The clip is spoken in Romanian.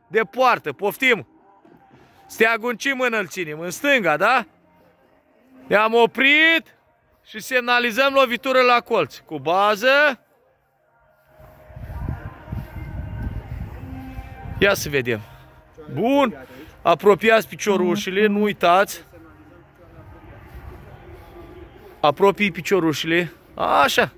de poartă. Poftim! Steagul în ce mână îl ținem? În stânga, da? Ne-am oprit și semnalizăm lovitură la colț. Cu bază. Ia să vedem. Bun. Apropiați piciorușile, nu uitați. Apropii piciorușile. Așa.